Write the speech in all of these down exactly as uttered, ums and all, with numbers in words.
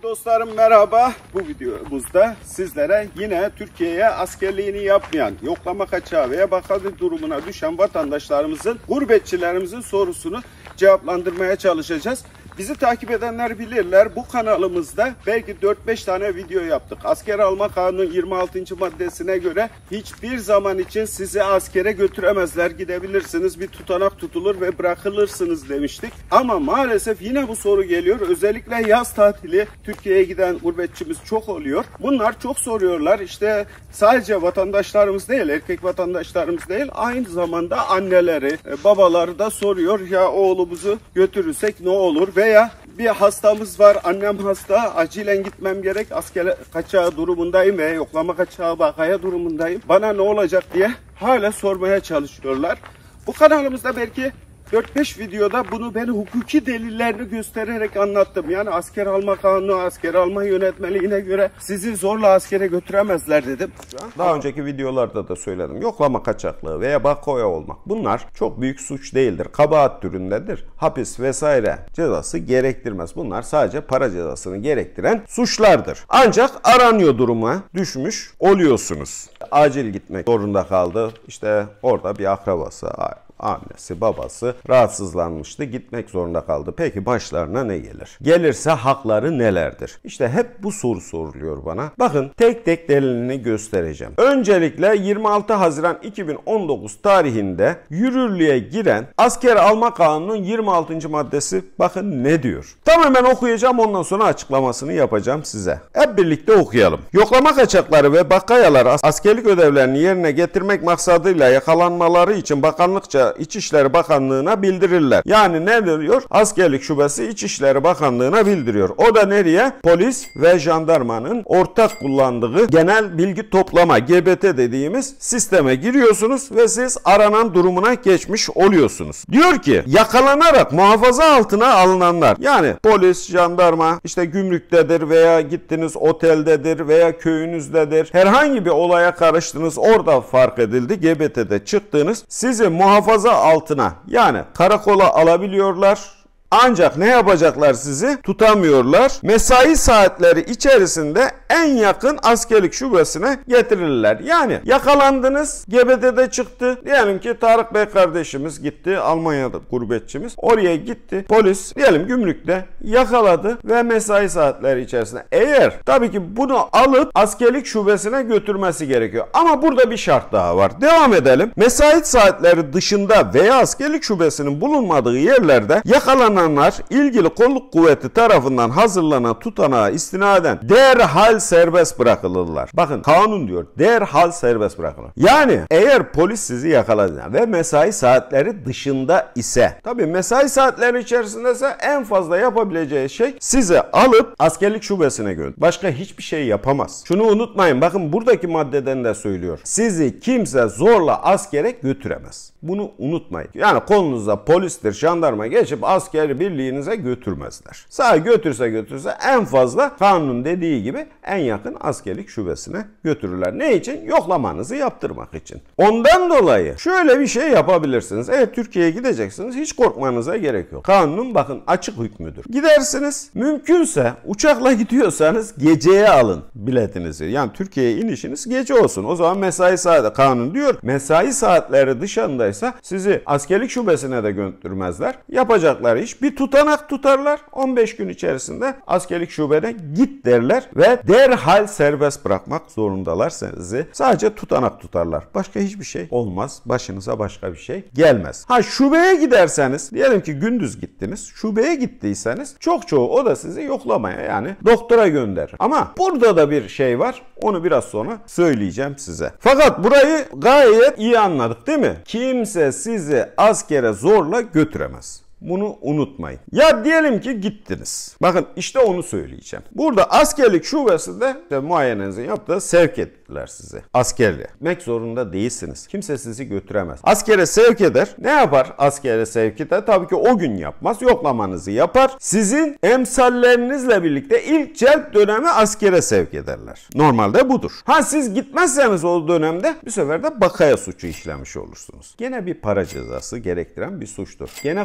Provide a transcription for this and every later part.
Sevgili dostlarım merhaba. Bu videomuzda sizlere yine Türkiye'ye askerliğini yapmayan, yoklama kaçağı veya bakanlık durumuna düşen vatandaşlarımızın, gurbetçilerimizin sorusunu cevaplandırmaya çalışacağız. Bizi takip edenler bilirler. Bu kanalımızda belki dört beş tane video yaptık. Asker alma kanunun yirmi altıncı maddesine göre hiçbir zaman için sizi askere götüremezler. Gidebilirsiniz, bir tutanak tutulur ve bırakılırsınız demiştik. Ama maalesef yine bu soru geliyor. Özellikle yaz tatili Türkiye'ye giden gurbetçimiz çok oluyor. Bunlar çok soruyorlar. İşte sadece vatandaşlarımız değil, erkek vatandaşlarımız değil, aynı zamanda anneleri, babaları da soruyor. Ya oğlumuzu götürürsek ne olur? Veya bir hastamız var, annem hasta, acilen gitmem gerek, asker kaçağı durumundayım veya yoklama kaçağı vakaya durumundayım. Bana ne olacak diye hala sormaya çalışıyorlar. Bu kanalımızda belki dört beş videoda bunu ben hukuki delillerini göstererek anlattım. Yani asker alma kanunu, asker alma yönetmeliğine göre sizi zorla askere götüremezler dedim. Daha önceki videolarda da söyledim. Yoklama kaçaklığı veya bakoya olmak. Bunlar çok büyük suç değildir. Kabahat türündedir. Hapis vesaire cezası gerektirmez. Bunlar sadece para cezasını gerektiren suçlardır. Ancak aranıyor duruma düşmüş oluyorsunuz. Acil gitmek zorunda kaldı. İşte orada bir akrabası, annesi, babası rahatsızlanmıştı. Gitmek zorunda kaldı. Peki başlarına ne gelir? Gelirse hakları nelerdir? İşte hep bu soru soruluyor bana. Bakın tek tek delilini göstereceğim. Öncelikle yirmi altı Haziran iki bin on dokuz tarihinde yürürlüğe giren asker alma kanunun yirmi altıncı maddesi bakın ne diyor? Tamamen okuyacağım, ondan sonra açıklamasını yapacağım size. Hep birlikte okuyalım. Yoklama kaçakları ve bakayalar askerlik ödevlerini yerine getirmek maksadıyla yakalanmaları için bakanlıkça İçişleri Bakanlığı'na bildirirler. Yani ne diyor? Askerlik Şubesi İçişleri Bakanlığı'na bildiriyor. O da nereye? Polis ve jandarmanın ortak kullandığı genel bilgi toplama G B T dediğimiz sisteme giriyorsunuz ve siz aranan durumuna geçmiş oluyorsunuz. Diyor ki yakalanarak muhafaza altına alınanlar, yani polis, jandarma, işte gümrüktedir veya gittiniz oteldedir veya köyünüzdedir. Herhangi bir olaya karıştınız, orada fark edildi, G B T'de çıktınız. Sizi muhafaza altına, yani karakola alabiliyorlar. Ancak ne yapacaklar sizi? Tutamıyorlar. Mesai saatleri içerisinde en yakın askerlik şubesine getirirler. Yani yakalandınız, G B T'de çıktı. Diyelim ki Tarık Bey kardeşimiz gitti, Almanya'da gurbetçimiz. Oraya gitti. Polis diyelim gümrükte yakaladı ve mesai saatleri içerisinde. Eğer tabii ki bunu alıp askerlik şubesine götürmesi gerekiyor. Ama burada bir şart daha var. Devam edelim. Mesai saatleri dışında veya askerlik şubesinin bulunmadığı yerlerde yakalanan ilgili kolluk kuvveti tarafından hazırlanan tutanağa istinaden derhal serbest bırakılırlar. Bakın kanun diyor, derhal serbest bırakılır. Yani eğer polis sizi yakaladı ve mesai saatleri dışında ise, tabii mesai saatleri içerisindeyse en fazla yapabileceği şey sizi alıp askerlik şubesine götürür. Başka hiçbir şey yapamaz. Şunu unutmayın, bakın buradaki maddeden de söylüyor. Sizi kimse zorla askere götüremez. Bunu unutmayın. Yani kolunuzda polistir, jandarma geçip askeri birliğinize götürmezler. Sadece götürse götürse en fazla kanunun dediği gibi en yakın askerlik şubesine götürürler. Ne için? Yoklamanızı yaptırmak için. Ondan dolayı şöyle bir şey yapabilirsiniz. Eğer Türkiye'ye gideceksiniz hiç korkmanıza gerek yok. Kanunun bakın açık hükmüdür. Gidersiniz, mümkünse uçakla gidiyorsanız geceye alın biletinizi. Yani Türkiye'ye inişiniz gece olsun. O zaman mesai saati, kanun diyor, mesai saatleri dışındaysa sizi askerlik şubesine de götürmezler. Yapacakları iş bir tutanak tutarlar. on beş gün içerisinde askerlik şubene git derler ve derhal serbest bırakmak zorundalar sizi. Sadece tutanak tutarlar. Başka hiçbir şey olmaz. Başınıza başka bir şey gelmez. Ha şubeye giderseniz, diyelim ki gündüz gittiniz. Şubeye gittiyseniz çok çoğu o da sizi yoklamaya, yani doktora gönderir. Ama burada da bir şey var. Onu biraz sonra söyleyeceğim size. Fakat burayı gayet iyi anladık değil mi? Kimse sizi askere zorla götüremez. Bunu unutmayın. Ya diyelim ki gittiniz. Bakın işte onu söyleyeceğim. Burada askerlik şubesinde de muayenenizi yaptığı sevk ettiler sizi. Askerliğe. Gitmek zorunda değilsiniz. Kimse sizi götüremez. Askere sevk eder. Ne yapar askere sevk eder? Tabii ki o gün yapmaz. Yoklamanızı yapar. Sizin emsallerinizle birlikte ilk celp dönemi askere sevk ederler. Normalde budur. Ha siz gitmezseniz o dönemde bir sefer de bakaya suçu işlemiş olursunuz. Gene bir para cezası gerektiren bir suçtur. Gene korkmanız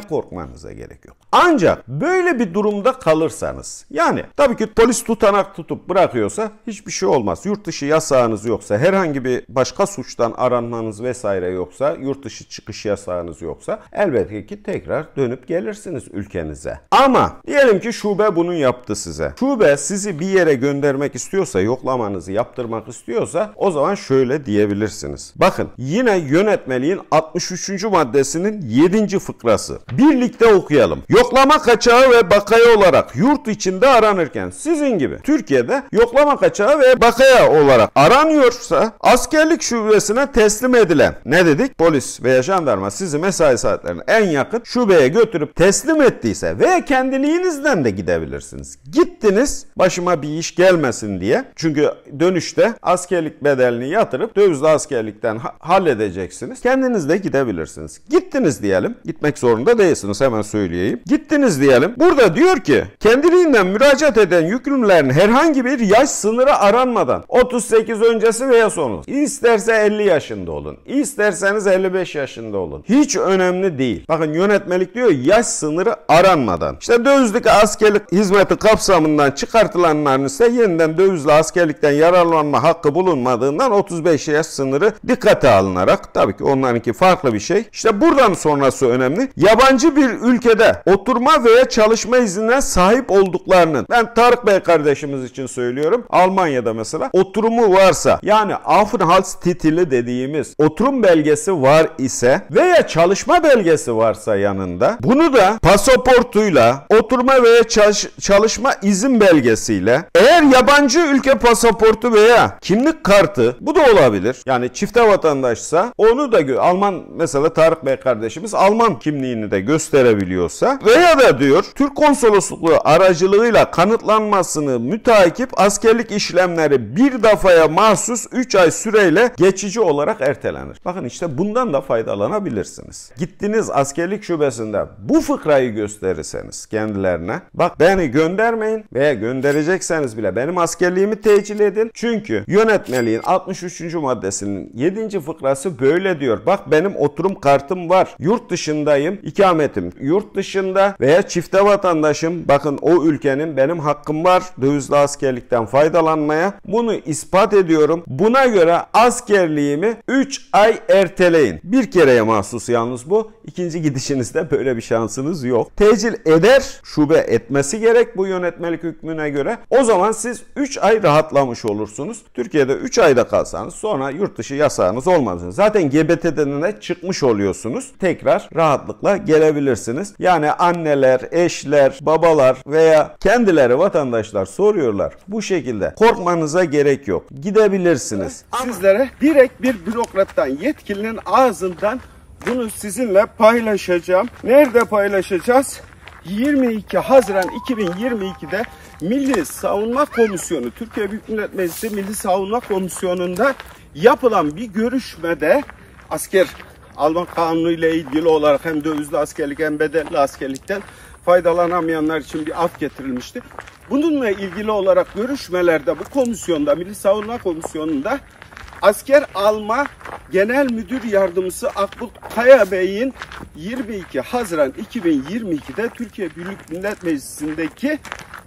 yapmanıza gerek yok. Ancak böyle bir durumda kalırsanız, yani tabii ki polis tutanak tutup bırakıyorsa hiçbir şey olmaz. Yurt dışı yasağınız yoksa, herhangi bir başka suçtan aranmanız vesaire yoksa, yurt dışı çıkış yasağınız yoksa elbette ki tekrar dönüp gelirsiniz ülkenize. Ama diyelim ki şube bunu yaptı size. Şube sizi bir yere göndermek istiyorsa, yoklamanızı yaptırmak istiyorsa o zaman şöyle diyebilirsiniz. Bakın, yine yönetmeliğin altmış üçüncü maddesinin yedinci fıkrası. Birlikte okuyalım. Yoklama kaçağı ve bakaya olarak yurt içinde aranırken, sizin gibi Türkiye'de yoklama kaçağı ve bakaya olarak aranıyorsa askerlik şubesine teslim edilen, ne dedik? Polis veya jandarma sizi mesai saatlerine en yakın şubeye götürüp teslim ettiyse veya kendiliğinizden de gidebilirsiniz. Gittiniz, başıma bir iş gelmesin diye. Çünkü dönüşte askerlik bedelini yatırıp dövizli askerlikten ha- halledeceksiniz. Kendiniz de gidebilirsiniz. Gittiniz diyelim. Gitmek zorunda değilsiniz, hemen söyleyeyim. Gittiniz diyelim. Burada diyor ki kendiliğinden müracaat eden yükümlülerin herhangi bir yaş sınırı aranmadan otuz sekiz öncesi veya sonu. İsterse elli yaşında olun. İsterseniz elli beş yaşında olun. Hiç önemli değil. Bakın, yönetmelik diyor yaş sınırı aranmadan. İşte dövizlik askerlik hizmeti kapsamından çıkartılanların ise yeniden dövizli askerlikten yararlanma hakkı bulunmadığından otuz beş yaş sınırı dikkate alınarak, tabii ki onlarınki farklı bir şey. İşte buradan sonrası önemli. Yabancı bir ülkede oturma veya çalışma iznine sahip olduklarının, ben Tarık Bey kardeşimiz için söylüyorum, Almanya'da mesela oturumu varsa, yani Aufenthaltstitel dediğimiz oturum belgesi var ise veya çalışma belgesi varsa yanında, bunu da pasaportuyla, oturma veya çalış çalışma izin belgesiyle, eğer yabancı ülke pasaportu veya kimlik kartı, bu da olabilir. Yani çifte vatandaşsa onu da, Alman mesela Tarık Bey kardeşimiz Alman kimliğini de gösterebiliyorsa veya da diyor Türk Konsolosluğu aracılığıyla kanıtlanmasını müteakip askerlik işlemleri bir defaya mahsus üç ay süreyle geçici olarak ertelenir. Bakın, işte bundan da faydalanabilirsiniz. Gittiniz askerlik şubesinde bu fıkrayı gösterirseniz kendilerine, bak beni göndermeyin veya gönderecekseniz bile benim askerliğimi tecil edin. Çünkü yönetmeliğin altmış üçüncü maddesinin yedinci fıkrası böyle diyor. Bak, benim oturum kartım var. Yurt dışındayım. İkametim yurt dışında veya çifte vatandaşım. Bakın, o ülkenin benim hakkım var dövizli askerlikten faydalanmaya. Bunu ispat ediyorum. Buna göre askerliğimi üç ay erteleyin. Bir kereye mahsus yalnız bu. İkinci gidişinizde böyle bir şansınız yok. Tecil eder, şube etmesi gerek bu yönetmelik hükmüne göre. O zaman siz üç ay rahatlamış olursunuz. Türkiye'de üç ayda kalsanız sonra yurt dışı yasağınız olmaz. Zaten G B T'den de çıkmış oluyorsunuz. Tekrar rahatlıkla gelebilirsiniz. Yani anneler, eşler, babalar veya kendileri vatandaşlar soruyorlar. Bu şekilde korkmanıza gerek yok. Gidebilirsiniz. Sizlere direkt bir bürokrattan, yetkilinin ağzından bunu sizinle paylaşacağım. Nerede paylaşacağız? yirmi iki Haziran iki bin yirmi iki'de Milli Savunma Komisyonu, Türkiye Büyük Millet Meclisi Milli Savunma Komisyonu'nda yapılan bir görüşmede asker alma kanunu ile ilgili olarak hem dövizli askerlik hem bedelli askerlikten faydalanamayanlar için bir af getirilmişti. Bununla ilgili olarak görüşmelerde bu komisyonda, Milli Savunma Komisyonu'nda Asker Alma Genel Müdür Yardımcısı Akbulut Kaya Bey'in yirmi iki Haziran iki bin yirmi iki'de Türkiye Büyük Millet Meclisi'ndeki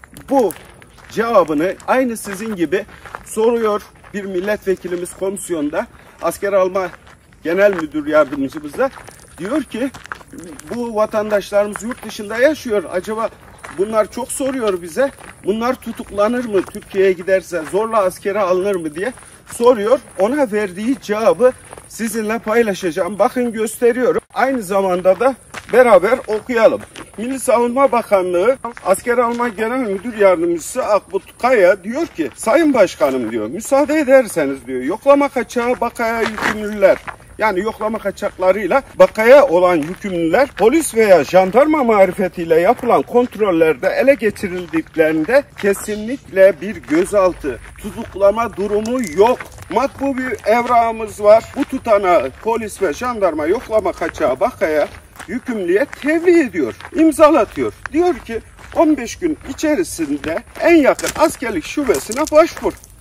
bu cevabını aynı sizin gibi soruyor bir milletvekilimiz komisyonda. Asker Alma Genel Müdür Yardımcımıza diyor ki, bu vatandaşlarımız yurt dışında yaşıyor. Acaba bunlar çok soruyor bize. Bunlar tutuklanır mı? Türkiye'ye giderse zorla askere alınır mı diye soruyor. Ona verdiği cevabı sizinle paylaşacağım. Bakın, gösteriyorum. Aynı zamanda da beraber okuyalım. Milli Savunma Bakanlığı Asker Alma Genel Müdür Yardımcısı Akbulut Kaya diyor ki, Sayın Başkanım diyor, müsaade ederseniz diyor, yoklama kaçağı bakaya yükümlüler, yani yoklama kaçaklarıyla bakaya olan yükümlüler polis veya jandarma marifetiyle yapılan kontrollerde ele geçirildiklerinde kesinlikle bir gözaltı, tutuklama durumu yok. Matbu bir evrağımız var. Bu tutanağı polis ve jandarma yoklama kaçağı bakaya yükümlüye tebliğ ediyor, imzalatıyor. Diyor ki on beş gün içerisinde en yakın askerlik şubesine başvur.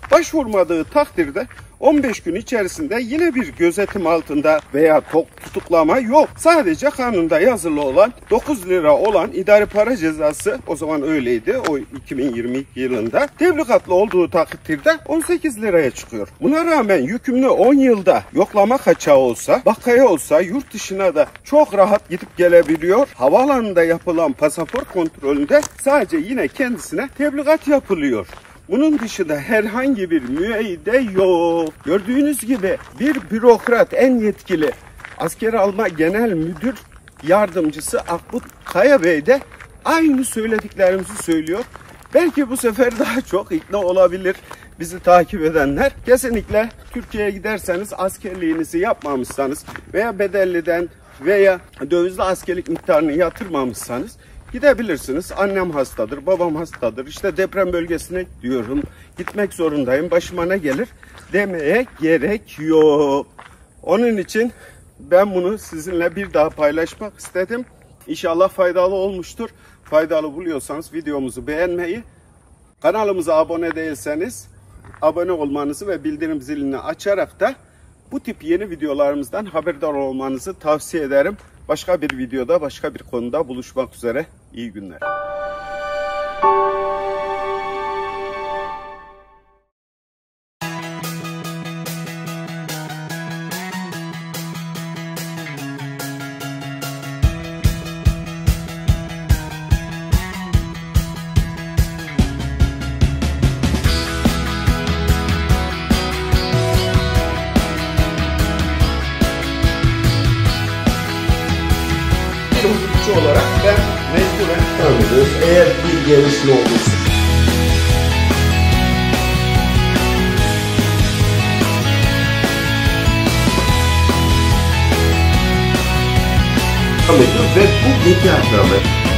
Başvurmadığı takdirde on beş gün içerisinde yine bir gözetim altında veya tutuklama yok. Sadece kanunda yazılı olan dokuz lira olan idari para cezası, o zaman öyleydi o iki bin yirmi iki yılında, tebligatlı olduğu takdirde on sekiz liraya çıkıyor. Buna rağmen yükümlü on yılda yoklama kaçağı olsa, vakaya olsa yurt dışına da çok rahat gidip gelebiliyor. Havaalanında yapılan pasaport kontrolünde sadece yine kendisine tebligat yapılıyor. Bunun dışında herhangi bir müeyyide yok. Gördüğünüz gibi bir bürokrat, en yetkili asker alma genel müdür yardımcısı Akbut Kaya Bey de aynı söylediklerimizi söylüyor. Belki bu sefer daha çok ikna olabilir bizi takip edenler. Kesinlikle Türkiye'ye giderseniz askerliğinizi yapmamışsanız veya bedelliden veya dövizli askerlik miktarını yatırmamışsanız gidebilirsiniz. Annem hastadır, babam hastadır, işte deprem bölgesine diyorum, gitmek zorundayım, başıma ne gelir demeye gerek yok. Onun için ben bunu sizinle bir daha paylaşmak istedim. İnşallah faydalı olmuştur. Faydalı buluyorsanız videomuzu beğenmeyi, kanalımıza abone değilseniz abone olmanızı ve bildirim zilini açarak da bu tip yeni videolarımızdan haberdar olmanızı tavsiye ederim. Başka bir videoda, başka bir konuda buluşmak üzere. İyi günler. Hukukçu olarak ben mecburen tanıdım. Eğer bir gelişme olursa. Ve bu nikahnamedir.